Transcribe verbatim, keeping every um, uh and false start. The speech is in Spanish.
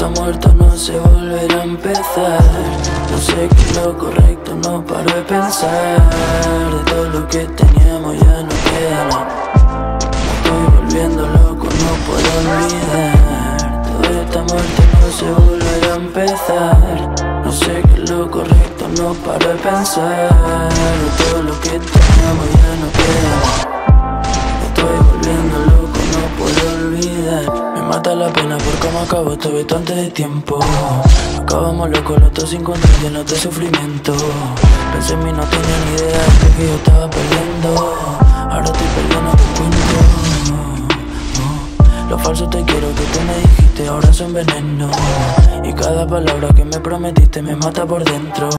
está muerto, no se volverá a empezar. No sé qué es lo correcto, no paro de pensar. De todo lo que teníamos ya no queda nada. Me estoy volviendo loco, no puedo olvidar. Todo está muerto, no se volverá a empezar. No sé qué es lo correcto, no paro de pensar. De todo lo que teníamos ya no queda nada. Me estoy volviendo loco, no puedo olvidar. Me mata la pena por cómo acabó todo esto antes de tiempo. Acabamos locos los dos sin control, llenos de sufrimiento. Pensé en mí, no tenía ni idea de que yo estaba perdiendo. Ahora estoy perdiendo tu cuento. Lo falso te quiero que tú me dijiste, ahora son veneno. Y cada palabra que me prometiste me mata por dentro.